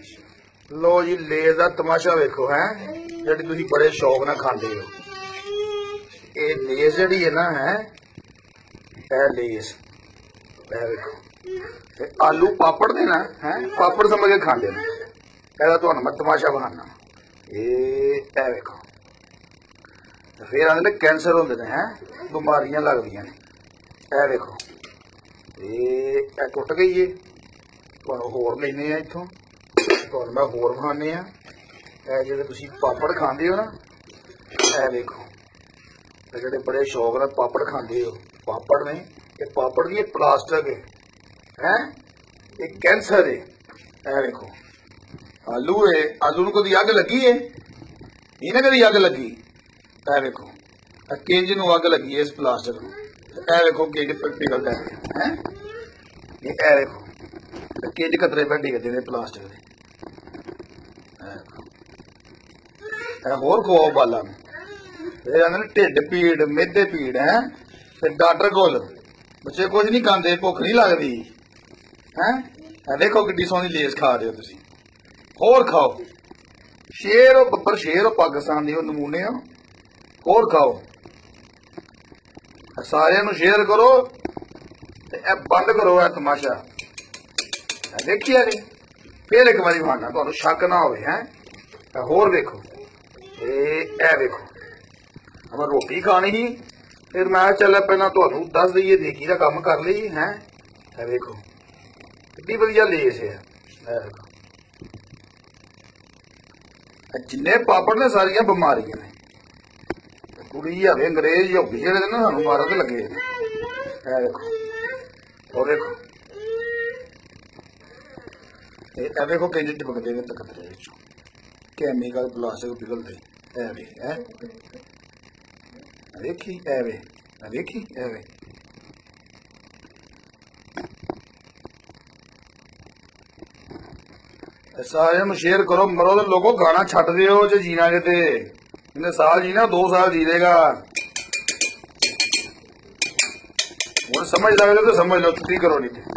लो जी less का तमाशा वेखो है जी तुम बड़े शौक न खाते हो। ये लेस जी है ना है लेस वेखो आलू पापड़ ने ना है पापड़ समझ के खाते हैं। तो मैं तमाशा बनाना ये वेखो फिर आते कैंसर होंगे ने है बीमारियां लगदियां ने। वेखो ये टुट गई है तुहानू होर लेने इत्थों तुहानू मैं होर खाने जो तुम पापड़ खाते हो ना देखो जो बड़े शौक न पापड़ खाते हो पापड़ ने ये पापड़ की प्लास्टिक है ये कैंसर है। देखो आलू है आलू नूं कदी अग लगी है नहीं ना कदी अग लगी। देखो किंज नूं अग लगी है इस प्लास्टिक नूं। देखो किंज पिघलदा है ये देखो किंज कतरे पे डिगदे ने प्लास्टिक के। होर खवाओ बाला फिर आते ढिड पीड़ मेदे पीड़ है फिर डॉक्टर कोल बच्चे कुछ नहीं खाते भुख नहीं लगती है। देखो किड्डी सोहनी लेस खा रहे हो तुम होर खाओ शेर हो बब्बर शेर हो पाकिस्तान के नमूने हो होर खाओ सारे शेयर करो बंद करो है तमाशा देखिए जी फिर एक बार मारना तो शक ना हो होर देखो देखो मैं रोटी खानी ही फिर मैं चल पहला तो दस दईए देखी का काम कर ली है। देखो कि वधिया लेस है जिन्ने पापड़ ने सारिया बीमारियां ने कुड़ी हवे अंग्रेज होगी जेडे ना सानू मारन लगे। देखो और देखो देखो किंज चिपकते ने तकतरे कैमिकल प्लास्टिक पिघलते है देखी देखी सारे शेयर करो मरो तो लोगों गाना छट दो जो जीना किते इन्हें साल जीना 2 साल जी लेगा। हूँ समझ लगे तो समझ लो की करो नहीं।